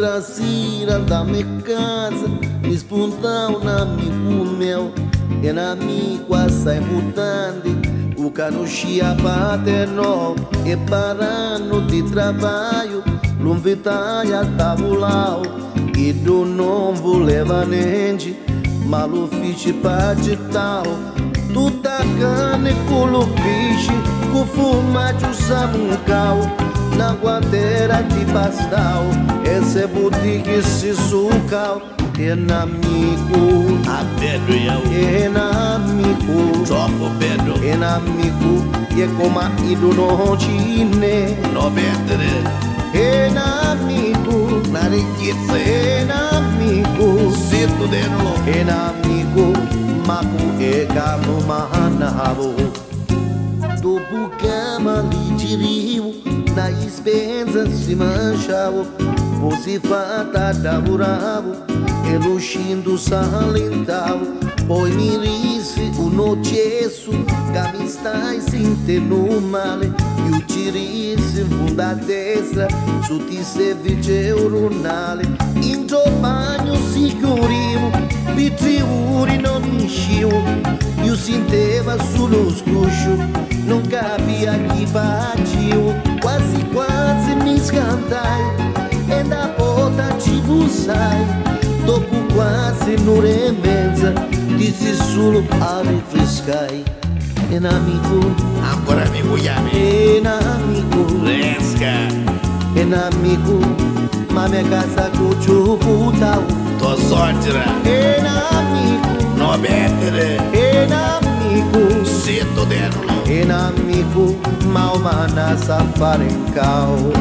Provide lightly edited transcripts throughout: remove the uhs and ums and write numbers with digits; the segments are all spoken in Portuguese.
trasira da minha casa, espontão na amigo meu, e na minha sai mutante, o cano chia paterno, e parando de trabalho, l'unvitaia tavolao, e do não voleva nente, malu fiche tal, tutta carne con lo pesce, con formaggio samucao, na guardeira de pastel, esse boutique se sucau, é amigo, a Pedro e eu, é amigo, Chopo Pedro, é amigo, e é como a ido no chine, no vendere, é amigo, na riqueza, é amigo, sinto de novo, é amigo, maco e camo manavo, do bucama li de rio, na expensa se manchava, você fata da buravo, e luxindo salentava, poi mi risi un occesso, che mi stai sentendo male, io ci risi in fondo a destra, su ti service urinale, in tuo bagno sicurivo, vitri non uscivo, io senteva sullo scruscio, non capia chi faccio, quasi quasi mi scantai, e da porta ci bussai, dopo quasi un'ora e mezza, dissi solo a rinfrescai, e amico, ancora amico chiami, e amico, Resca, e amico, ma mia casa cuccio putau, tua sorte, e amico, no vendere, e amico, sinto de novo, e amico, ma umana sa fare in cau.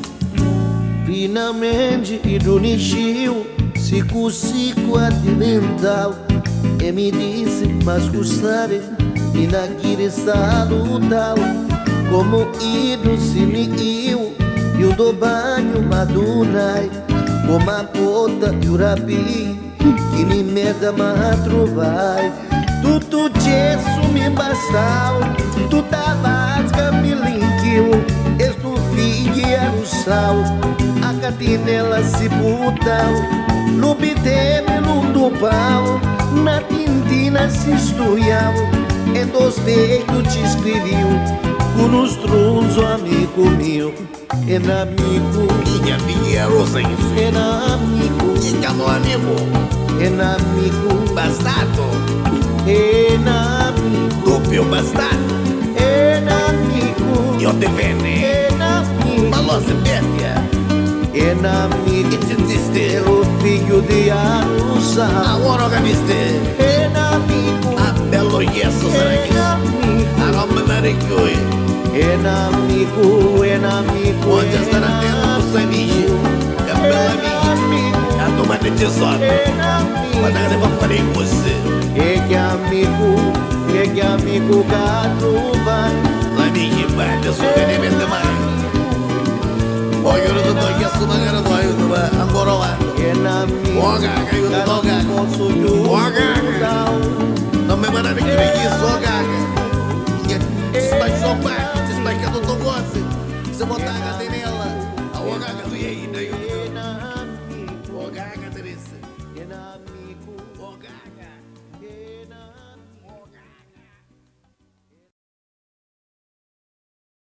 Finalmente il unisciu, sicu adiventau, e mi disse, ma scusate, e naquele salutau, como ido sini eu do banho madunai, como a pota e o rabi, que ni merda ma trovai, tudo gesso me bastau, tu tabasca me linkiu, estu filho era o sal, a catinela se putau, no biteme no pau, na tintina se estuiau, e dos dedos te escreviu, com os trunzos amigo meu, e na amigo, minha filha Rosa, e na amigo, e no amigo, e na amigo, bastardo, e na amigo, doppio bastardo, e na amigo, io te venne, e na amigo, ma lo sapete, e na amigo, che ti stesse, o filho de Arusa, ora capiste, e na amigo, a bello yeso sarà e che, na amigo, a non me ne richiui, e na amigo, e na amigo, onde estarà dentro dos amici, che bella amici, a domani ti sono, e na amigo, ma da vai fare in você, e che amigo catruva, l'amici bella su che ne mette mai, voglio che tu chiesto magari tu aiuto, ancora avanti, e na amigo, Oga, aiuto, oga, posso oga, non mi mandare che mi chiesto, oga, ti stai soppando, ti stai che tutto cose, se monta a catenella, a oga che tu iei, aiuto, oga che te risse.